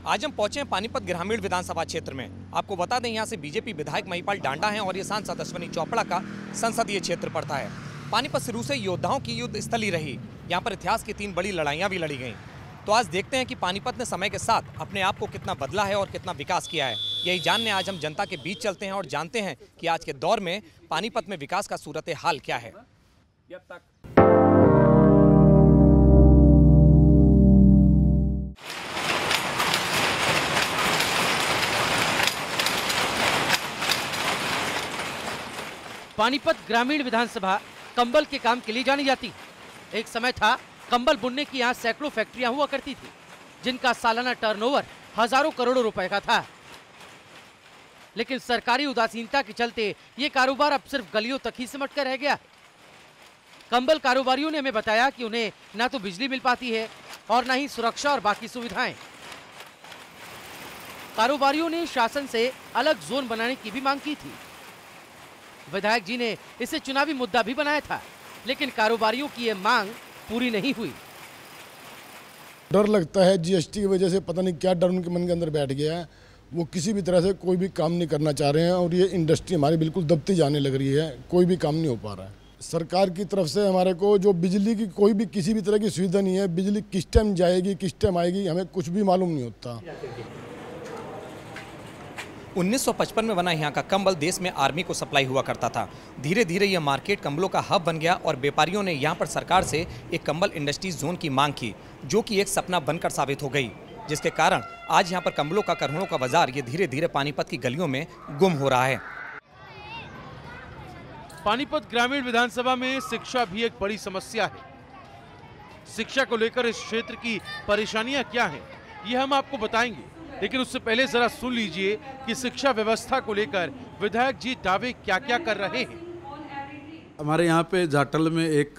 आज हम पहुंचे हैं पानीपत ग्रामीण विधानसभा क्षेत्र में। आपको बता दें, यहाँ से बीजेपी विधायक महिपाल डांडा हैं और ये सांसद अश्विनी चोपड़ा का संसदीय क्षेत्र पड़ता है। पानीपत शुरू से योद्धाओं की युद्ध स्थली रही। यहाँ पर इतिहास की 3 बड़ी लड़ाइयाँ भी लड़ी गईं। तो आज देखते हैं कि पानीपत ने समय के साथ अपने आप को कितना बदला है और कितना विकास किया है। यही जानने आज हम जनता के बीच चलते हैं और जानते हैं कि आज के दौर में पानीपत में विकास का सूरत हाल क्या है। पानीपत ग्रामीण विधानसभा कंबल के काम के लिए जानी जाती। एक समय था कंबल बुनने की यहाँ सैकड़ों फैक्ट्रियां हुआ करती थी, जिनका सालाना टर्नओवर हजारों करोड़ों रुपए का था। लेकिन सरकारी उदासीनता के चलते ये कारोबार अब सिर्फ गलियों तक ही सिमट कर रह गया। कंबल कारोबारियों ने हमें बताया कि उन्हें ना तो बिजली मिल पाती है और ना ही सुरक्षा और बाकी सुविधाएं। कारोबारियों ने शासन से अलग जोन बनाने की भी मांग की थी। विधायक जी ने इसे चुनावी मुद्दा भी बनाया था, लेकिन कारोबारियों की यह मांग पूरी नहीं हुई। डर लगता है जीएसटी की वजह से, पता नहीं क्या डर उनके मन के अंदर बैठ गया है। वो किसी भी तरह से कोई भी काम नहीं करना चाह रहे हैं और ये इंडस्ट्री हमारी बिल्कुल दबती जाने लग रही है। कोई भी काम नहीं हो पा रहा है। सरकार की तरफ से हमारे को जो बिजली की कोई भी किसी भी तरह की सुविधा नहीं है। बिजली किस टाइम जाएगी, किस टाइम आएगी, हमें कुछ भी मालूम नहीं होता। 1955 में बना यहाँ का कंबल देश में आर्मी को सप्लाई हुआ करता था। धीरे धीरे यह मार्केट कंबलों का हब बन गया और व्यापारियों ने यहाँ पर सरकार से एक कंबल इंडस्ट्रीज जोन की मांग की, जो कि एक सपना बनकर साबित हो गई, जिसके कारण आज यहाँ पर कंबलों का करोड़ों का बाजार ये धीरे धीरे पानीपत की गलियों में गुम हो रहा है। पानीपत ग्रामीण विधानसभा में शिक्षा भी एक बड़ी समस्या है। शिक्षा को लेकर इस क्षेत्र की परेशानियां क्या हैं, ये हम आपको बताएंगे, लेकिन उससे पहले जरा सुन लीजिए कि शिक्षा व्यवस्था को लेकर विधायक जी दावे क्या क्या कर रहे हैं। हमारे यहाँ पे जाटल में एक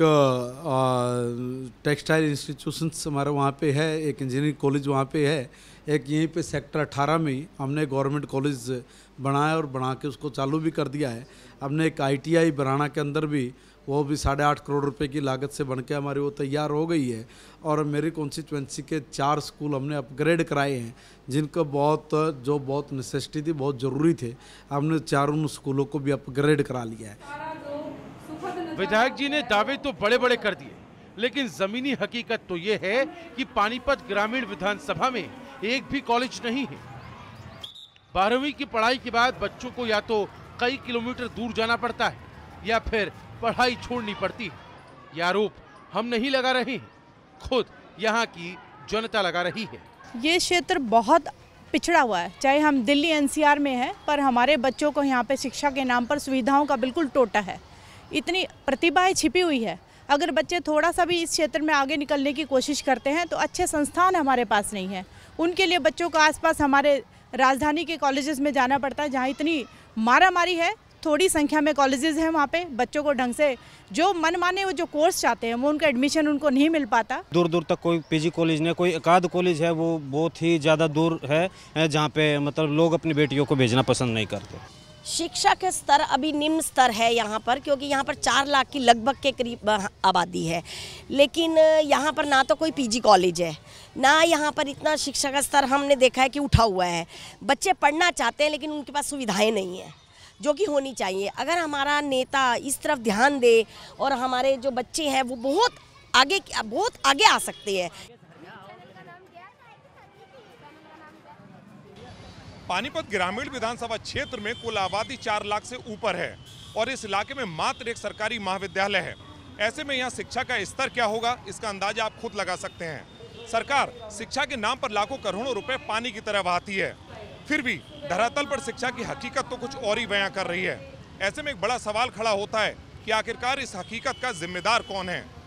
टेक्सटाइल इंस्टीट्यूशंस हमारे वहाँ पे है, एक इंजीनियरिंग कॉलेज वहाँ पे है, एक यहीं पे सेक्टर 18 में हमने गवर्नमेंट कॉलेज बनाया और बना के उसको चालू भी कर दिया है। हमने एक ITI बराना के अंदर भी, वो भी 8.5 करोड़ रुपए की लागत से बन के हमारी वो तैयार हो गई है। और मेरी कॉन्स्टिट्यूएंसी के 4 स्कूल हमने अपग्रेड कराए हैं, जिनको बहुत नेसेसिटी थी, बहुत ज़रूरी थे। हमने 4 स्कूलों को भी अपग्रेड करा लिया है। विधायक जी ने दावे तो बड़े बड़े कर दिए, लेकिन जमीनी हकीकत तो ये है कि पानीपत ग्रामीण विधानसभा में एक भी कॉलेज नहीं है। 12वीं की पढ़ाई के बाद बच्चों को या तो कई किलोमीटर दूर जाना पड़ता है या फिर पढ़ाई छोड़नी पड़ती है। यह आरोप हम नहीं लगा रहे हैं, खुद यहाँ की जनता लगा रही है। ये क्षेत्र बहुत पिछड़ा हुआ है, चाहे हम दिल्ली NCR में है, पर हमारे बच्चों को यहाँ पे शिक्षा के नाम पर सुविधाओं का बिल्कुल टोटा है। इतनी प्रतिभाएं छिपी हुई है। अगर बच्चे थोड़ा सा भी इस क्षेत्र में आगे निकलने की कोशिश करते हैं तो अच्छे संस्थान हमारे पास नहीं है। उनके लिए बच्चों को आसपास हमारे राजधानी के कॉलेजेस में जाना पड़ता है, जहाँ इतनी मारामारी है। थोड़ी संख्या में कॉलेजेस हैं, वहाँ पे बच्चों को ढंग से जो मन माने वो जो कोर्स चाहते हैं वो उनका एडमिशन उनको नहीं मिल पाता। दूर दूर तक कोई PG कॉलेज नहीं, कोई एकाध कॉलेज है, वो बहुत ही ज़्यादा दूर है, जहाँ पे मतलब लोग अपनी बेटियों को भेजना पसंद नहीं करते। शिक्षा के स्तर अभी निम्न स्तर है यहाँ पर, क्योंकि यहाँ पर 4 लाख की लगभग के करीब आबादी है। लेकिन यहाँ पर ना तो कोई PG कॉलेज है, ना यहाँ पर इतना शिक्षा का स्तर हमने देखा है कि उठा हुआ है। बच्चे पढ़ना चाहते हैं लेकिन उनके पास सुविधाएं नहीं है, जो कि होनी चाहिए। अगर हमारा नेता इस तरफ ध्यान दे और हमारे जो बच्चे हैं वो बहुत आगे आ सकते हैं। पानीपत ग्रामीण विधानसभा क्षेत्र में कुल आबादी 4 लाख से ऊपर है और इस इलाके में मात्र एक सरकारी महाविद्यालय है। ऐसे में यहाँ शिक्षा का स्तर क्या होगा, इसका अंदाजा आप खुद लगा सकते हैं। सरकार शिक्षा के नाम पर लाखों करोड़ों रुपए पानी की तरह बहाती है, फिर भी धरातल पर शिक्षा की हकीकत तो कुछ और ही बयां कर रही है। ऐसे में एक बड़ा सवाल खड़ा होता है कि आखिरकार इस हकीकत का जिम्मेदार कौन है।